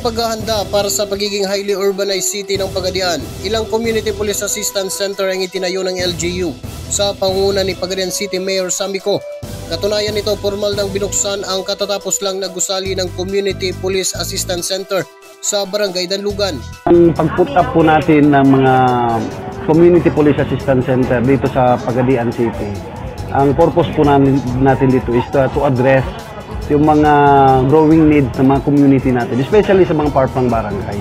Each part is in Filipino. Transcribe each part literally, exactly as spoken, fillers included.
paghahanda para sa pagiging highly urbanized city ng Pagadian, ilang Community Police Assistance Center ang itinayo ng L G U sa pangunguna ni Pagadian City Mayor Samico. Katunayan nito, formal nang binuksan ang katatapos lang na gusali ng Community Police Assistance Center sa Barangay Danlugan. Ang pag-put up po natin ng mga Community Police Assistance Center dito sa Pagadian City, ang purpose po natin, natin dito is to, to address yung mga growing needs ng mga community natin, especially sa mga parpang barangay.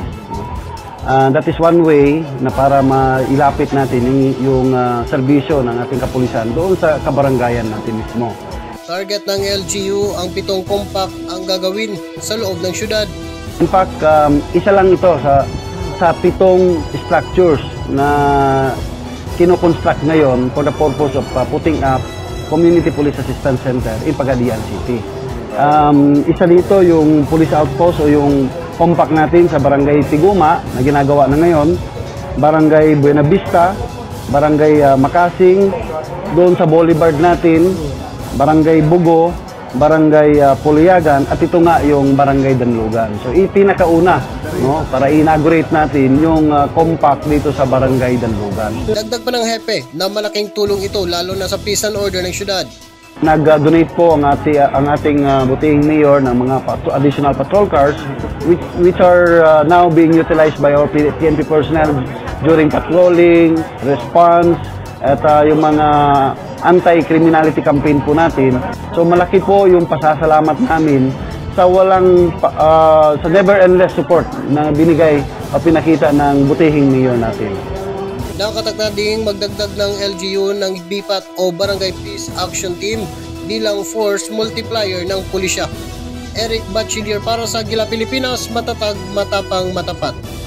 Uh, that is one way na para mailapit natin yung, yung uh, serbisyo ng ating kapulisan doon sa kabarangayan natin mismo. Target ng L G U ang pitong compact ang gagawin sa loob ng syudad. In fact, um, isa lang ito sa, sa pitong structures na kinoconstruct ngayon for the purpose of uh, putting up Community Police Assistance Center in Pagadian City. Um, isa dito yung police outpost o yung compact natin sa Barangay Tiguma na ginagawa na ngayon, Barangay Buena Vista, Barangay uh, Makasing, doon sa Boulevard natin, Barangay Bugo, Barangay uh, Puliagan, at ito nga yung Barangay Danlugan. So ipinakauna, no, para inaugurate natin yung uh, compact dito sa Barangay Danlugan. Dagdag pa ng hepe na malaking tulong ito lalo na sa peace and order ng syudad. Nag-donate po ang, ati, ang ating uh, butihing mayor ng mga pat additional patrol cars which, which are uh, now being utilized by our P N P personnel during patrolling, response, at uh, yung mga anti-criminality campaign po natin. So malaki po yung pasasalamat namin sa walang uh, sa never-endless support na binigay o pinakita ng butihing mayor natin. Nakatakda ding magdagdag ng L G U ng B P A T o Barangay Peace Action Team bilang force multiplier ng pulisya. Eric Bachiller para sa Gila Pilipinas, matatag, matapang, matapat.